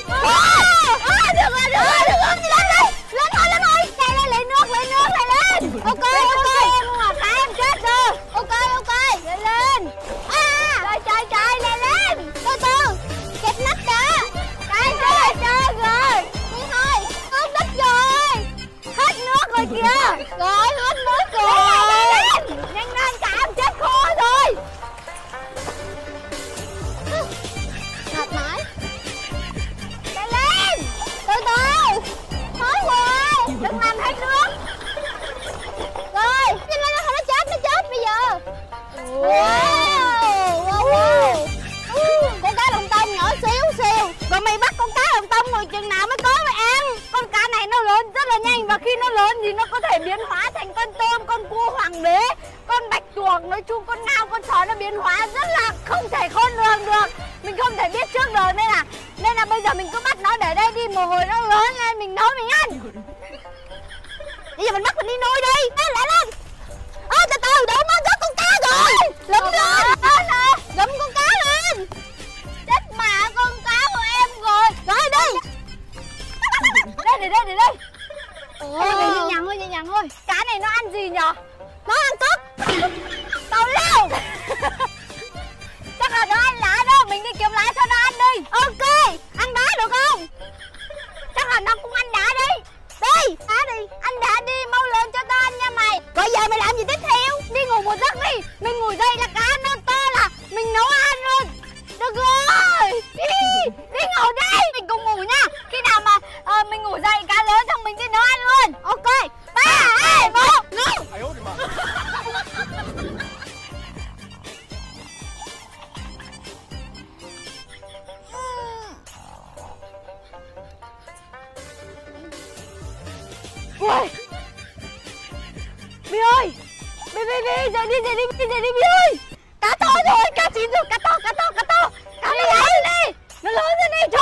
Được rồi, lên đi. Lên thôi. Chạy lên, lấy nước, lên. Ok, em mà cá em chết rồi. Ok, lên. Trời, lên. Từ. Chẹp nắp đã. Cái chết rồi. Đi thôi, ướt đất rồi. Hết nước rồi kìa. Rồi, hết nước rồi. Nhanh lên, cá em chết khô rồi. Mệt mỏi. Chạy lên. Từ. Thôi rồi. Đừng làm hết nước. Rồi, nhanh lên, nó chết bây giờ. Wow. Con cá lồng tông nhỏ xíu. Rồi mày bắt con cá lồng tông rồi chừng nào mới có mày ăn. Con cá này nó lớn rất là nhanh. Và khi nó lớn thì nó có thể biến hóa thành con tôm, con cua hoàng đế, con bạch tuộc, nói chung con ngao, con sói nó biến hóa rất là không thể khôn lường được. Mình không thể biết trước được nên là bây giờ mình cứ bắt nó để đây đi, một hồi nó lớn lên mình nấu mình ăn. Bây giờ mình bắt mình đi nuôi đi. Lên. Từ đâu nó rớt con cá rồi. Lụm lên. Lụm con cá lên. Chết mà con cá của em rồi. Rồi đi. Đây. Nhẹ nhàng thôi. Cá này nó ăn gì nhở? Nó ăn cốc. Tào lao. Chắc là nó ăn lá đâu. Mình đi kiếm lá cho nó ăn đi. Ok. Ăn đá được không? Chắc là nó cũng ăn đá đi. Đi. Ăn đá đi. Mau lên cho tao ăn nha mày. Rồi giờ mày làm gì tiếp theo? Đi ngủ một giấc đi. Mình ngủ dậy là cá nó to là mình nấu ăn luôn. Được rồi. Đi ngủ đi. Mình cùng ngủ nha. Khi nào mà mình ngủ dậy cá lớn xong mình đi nấu ăn luôn. Ok. 3, 2, 1, ngủ. Ui. Bi ơi. Bi dậy đi Bi ơi. Cá to rồi, cá chín rồi, cá to. Cá nó lớn đi. Nó lớn lên đi.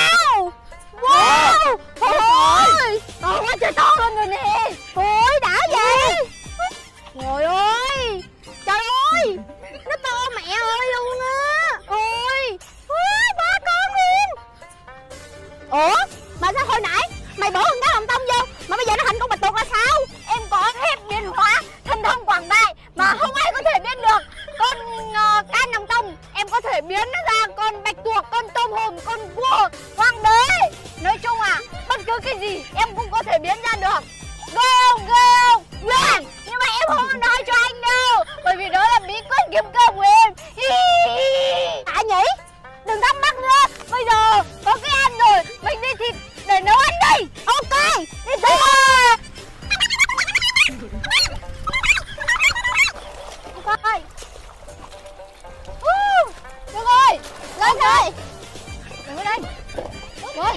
Wow. Ôi. To quá trời to luôn rồi nè. Ôi đã vậy. Trời ơi. Nó to mẹ ơi luôn á. Ôi. Ba con luôn. Ủa? Mà sao hồi nãy mày bỏ con cá lồng tông vô mà bây giờ nó thành con bạch tuộc là sao? Em có phép biến hóa thần thông quảng đại mà không ai có thể biết được. Con cá lồng tông em có thể biến nó ra con bạch tuộc, con tôm hùm, con cua hoàng đế. Nói chung bất cứ cái gì em cũng có thể biến ra được. Go. Nhưng mà em không nói cho anh đâu, bởi vì đó là bí quyết kiếm cơm của em. Nhỉ? Đừng thắc mắc nữa. Bây giờ có cái ăn rồi, mình đi thịt để nấu ăn đi. Ok. Đi thôi. Ok. Được rồi. Lên rồi. Đừng ở đây. Rồi.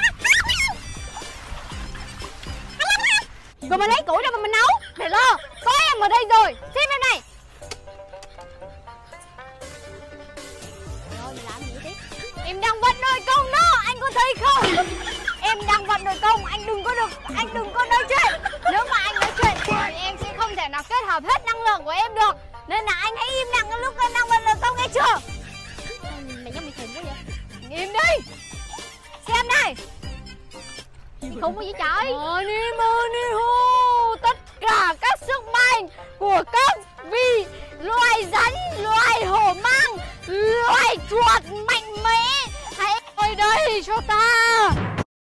Rồi mà lấy củi ra mà mình nấu. Để lo. Có em ở đây rồi. Xem em này. Rồi mày làm gì thế? Em đang vận nồi công đó. Anh có thấy không? Em đang vận nồi công. Anh đừng có nói chuyện. Nếu mà anh nói chuyện thì em sẽ không thể nào kết hợp hết năng lượng của em được. Nên là anh hãy im lặng lúc anh đang vận nồi công, nghe chưa? Mày nhắc mày khùng quá vậy. Im đi. Xem này. Khùng quá vậy trời. Ni hô. Tất cả các sức mạnh của các vị loài rắn, loài hổ mang, loài chuột mạnh mẽ, hãy ngồi đây cho ta.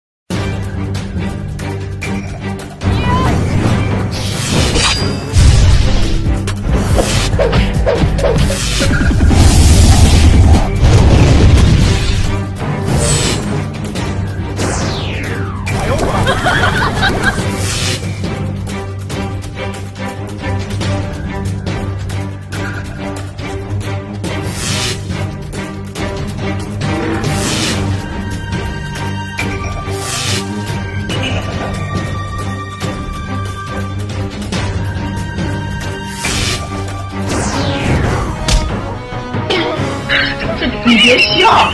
你别笑。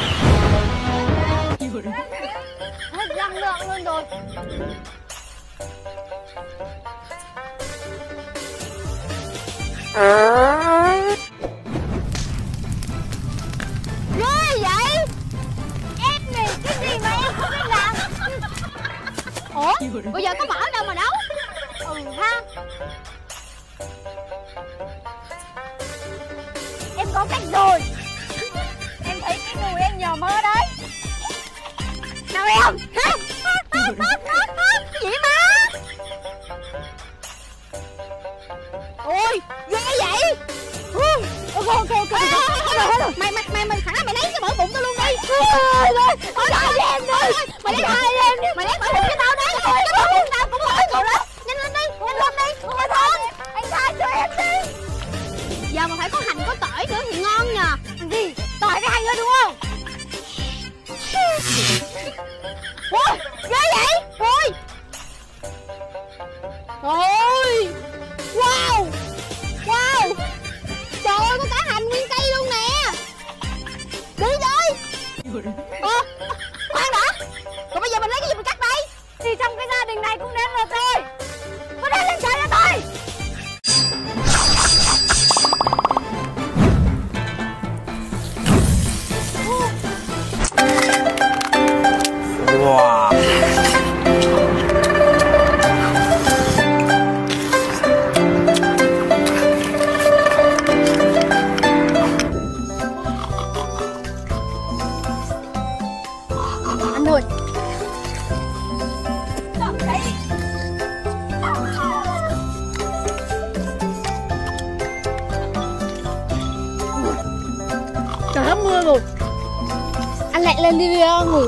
Hết năng lượng luôn rồi. Ghê vậy? Em này cái gì mà em không Ủa bây giờ có mở đâu mà đấu. Ha. Em có cách rồi. Em thấy cái người em nhờ mơ đấy. Nào em. Cái gì mà. Ôi ghê vậy. Ok. Mày thẳng ra mày lấy cái mở bụng tao luôn đi. Ở đây em đi. Mày lấy hai em đi. Mày lấy mở bụng cho tao đi. Cái mở bụng tao cũng mở rồi đó. Nhanh lên đi. Mà thôi. Anh tha cho em đi. Giờ mà phải có hành có tỏi nữa thì ngon nhờ. Ăn gì? Tỏi với hành thôi đúng không? Ôi ghê vậy. Ôi. Ôi. Wow. Trời ơi có cả hành nguyên cây luôn nè. Đi thôi. Khoan đã. Còn bây giờ mình lấy cái gì mình cắt đây? Thì trong cái gia đình này cũng nên là tôi. Có nên lên trời cho tôi. Wow. Anh ơi. Trời hết mưa rồi. Anh lại lên đi ngủ.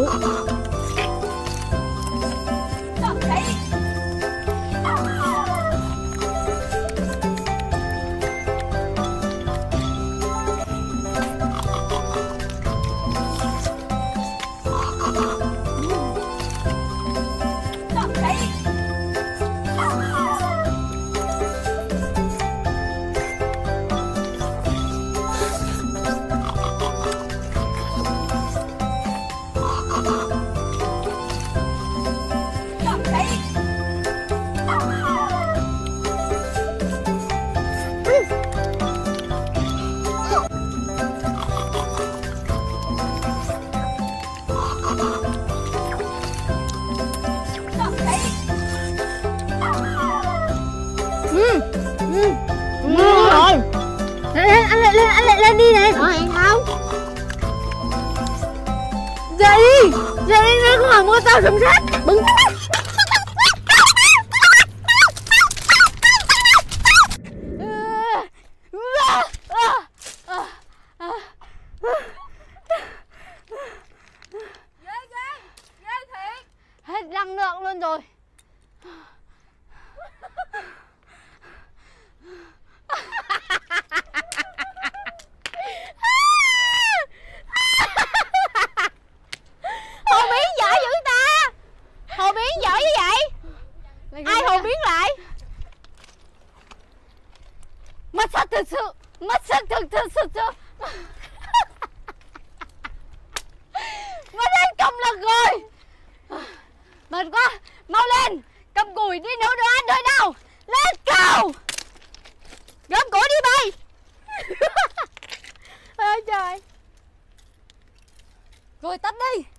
Rồi. Anh lại lên đi nè. Rồi em không. Dậy đi không phải mua tao sầm sát. Bưng. Ghê thiệt. Hết năng lượng luôn rồi. Hồ Biến giỏi dữ ta. Hồ Biến giỏi như vậy. Ai Hồ Biến lại. Mất sức thực sự. Mất hết công lực rồi. Mệt quá. Mau lên. Cầm củi đi nấu đồ ăn thôi nào. Let's go. Gom củi đi bay. Ôi trời. Rồi tắt đi.